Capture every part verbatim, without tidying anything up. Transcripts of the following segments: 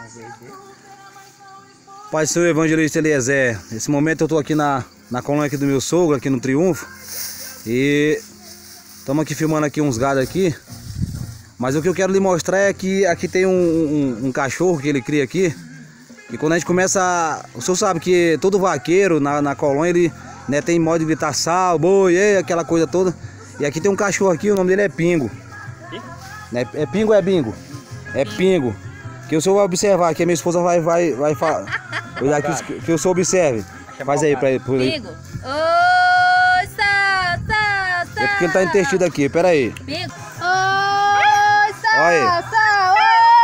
Pai, seu Evangelista Eliezer, nesse momento eu tô aqui na, na colônia aqui do meu sogro, aqui no Triunfo. E estamos aqui filmando aqui uns gados aqui. Mas o que eu quero lhe mostrar é que aqui tem um, um, um cachorro que ele cria aqui. E quando a gente começa a... O senhor sabe que todo vaqueiro na, na colônia, ele né, tem modo de gritar sal, boi, ei, aquela coisa toda. E aqui tem um cachorro aqui, o nome dele é Pingo. É, é Pingo ou é Bingo? É Pingo. Que o senhor vai observar, que a minha esposa vai, vai, vai falar. Que, que o senhor observe. Faz aí pra ele. Pingo. Oi, sal, sal, sal. É porque ele tá intestino aqui, pera aí. Pingo. Oi, sal, Olha. sal.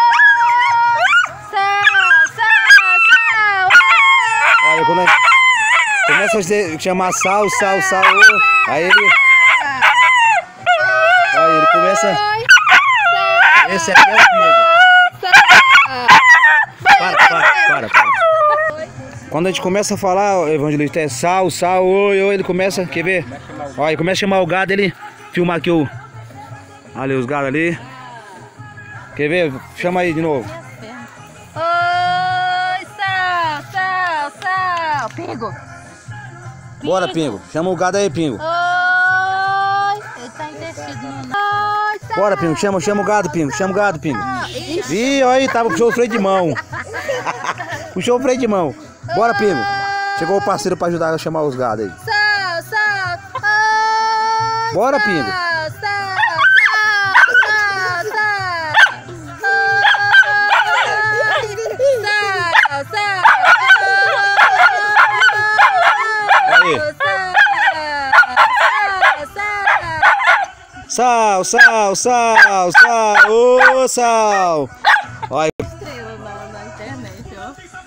Sal, sal, sal. Olha, quando a gente começa a dizer- chamar sal, sal, sal, aí ele... Olha, ele começa... Esse aqui é o Pingo. Para, para, para, para. Quando a gente começa a falar, Evangelista, é sal, sal, oi, oi, ele começa, quer ver? Olha, ele começa a chamar o gado, ele filmar aqui o... Olha os gados ali. Quer ver? Chama aí de novo. Oi, sal, sal, sal. Pingo. Bora, Pingo. Chama o gado aí, Pingo. Oi, ele tá intestino. Oi, sal. Bora, Pingo. Chama, chama o gado, Pingo. Chama o gado, Pingo. Ixi. Ih, olha aí, tava puxou o freio de mão. Puxou o freio de mão. Bora, Pingo. Chegou o parceiro pra ajudar a chamar os gados aí. Sal, sal. Oi, Bora, sal, Pingo. Sal, sal, sal, sal. Oi, sal, sal. Aí. Sal, sal, sal. Sal, sal, sal, sal. Ô, sal. Olha. Estrela na, na internet, ó.